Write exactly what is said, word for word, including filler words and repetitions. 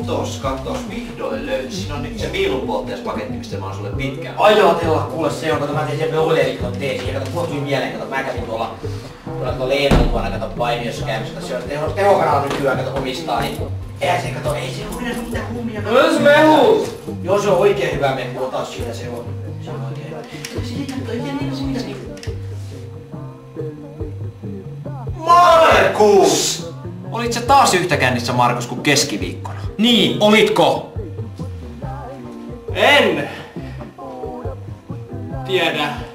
Kattos, kattos, vihdoin löytyi. Siinä on nyt se viilunpolttajaspaketti, mistä mä oon sulle pitkään. Ajatella, kuule se on, kato mä tein sen peuleelikon teen siihen, kato mulla tuli mieleen, kato mä kävin tuolla tuolla tuolla Leenan luona, kato Paimiossa käymässä, se on teho, tehokanalla nykyään, kato omistaa, niin eihän se, kato, ei se oo minä mitään kummia. Ois mehu! Joo, se on oikein hyvä mehu, ota siitä, se on, se on oikein hyvä. Siitä ei tiedä, niin se mitäs niinku. Markus! Olit sä taas yhtä kännissä, Markus, kuin keskiviikkona? Niin, olitko? En tiedä.